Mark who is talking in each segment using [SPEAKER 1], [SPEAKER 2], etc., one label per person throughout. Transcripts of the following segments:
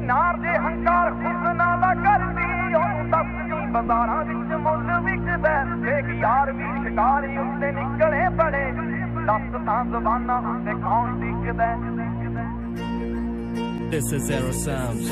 [SPEAKER 1] नार दे हंकार हुस्ना दा करदी ओनू दसदी बाजारां विच मुल विकदा एक यार भी शिकारी उत्ते निकले बड़े दस तां ज़बानां उत्ते कौन टिकदा।
[SPEAKER 2] This is Zero Sounds.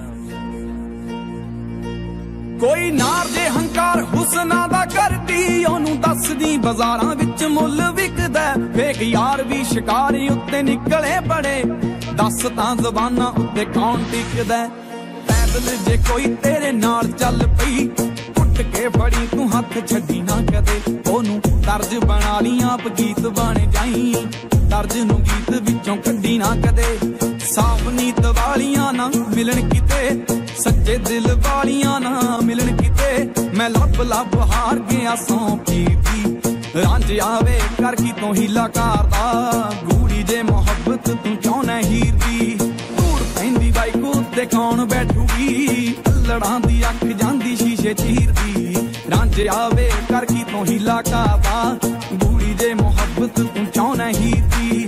[SPEAKER 3] कोई नार दे हंकार हुस्ना दा करदी ओनू दसदी बाजारां विच मुल विकदा फेक यार भी शिकारी उत्ते निकले बड़े दस तां ज़बानां उत्ते कौन टिकदा। पैदल जे कोई तेरे नाल चल पई उठ के फड़ी तू हथ छड्डी ना कदे ओनू तर्ज बना ली आप गीत बन जाई तर्ज नू गीत विचों कड्डी ना कदे। साफ नीत वालियां ना मिलन किते सच्चे दिल वालियां ना मिलन किते मैं लब लब हार गया सौ पीती रांझ आवे कर की तो हीला करदा गूड़ी जे मोहब्बत तू क्यों न हीरदी। धूड़ पैंदी बाइक उत्ते कौन बैठूगी अल्लड़ां दी अख जांदी शीशे चीरदी रांझ आवे कर की तो हीला करदा गूड़ी जे मोहब्बत तू क्यों न हीरदी।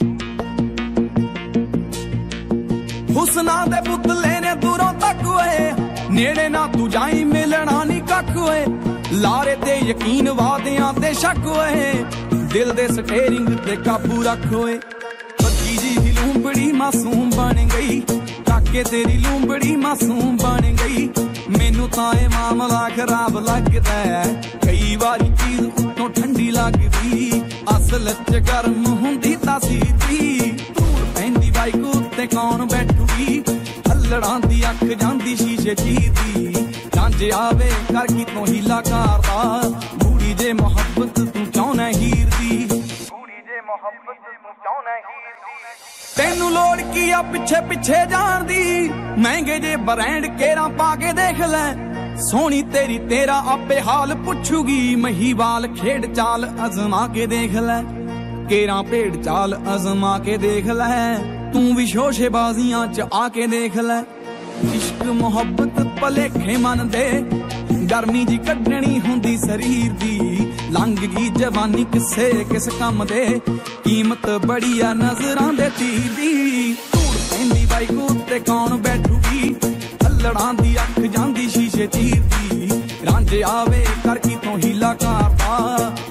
[SPEAKER 3] हुस्ना दे पुतले ने दूरों तक होए नेड़े ना तू जाई मिलना नी कख होए लारे ते यकीन वादियां ते शक होए दिल दे स्टेरिंग ते काबू रख होए। बच्ची जी ही लूंबड़ी मासूम बन गई काके तेरी लूंबड़ी मासूम बन गई मैनू तां ए मामला खराब लगदा है कई बारी चीज उत्तों ठंडी लगदी असल च गर्म हुंदी तासीर दी। धूड़ पैंदी बाइक उत्ते कौन बैठूगी अल्लड़ां दी अख जांदी शीशे चीरदी रांझ आवे कर की तो हीला करदा गूड़ी जे मोहब्बत तू क्यों न हीरदी।
[SPEAKER 1] गूड़ी जे मोहब्बत तू क्यों न हीरदी।
[SPEAKER 3] तेनू लोड़ की आ पिछे पिछे जान दी महंगे जे ब्रांड केरा पा के देख ले सोनी तेरी तेरा आपे हाल पुछूगी महीवाल खेड चाल अजमा के देख ले केरा भेड़ चाल अजमा के देख ले तू भी शोशेबाजियां च आके देख ले। इश्क मोहब्बत भलेखे मन दे गर्मी जी कड्डनी हुंदी शरीर दी लंघ गई जवानी किसे किस कम दे कीमत बड़ी आ नजरां दे तीर दी। धूड़ पैंदी बाइक उत्ते कौन बैठूगी अल्लड़ां दी अख जांदी शीशे चीरदी रांझ आवे कर की तो हीला करदा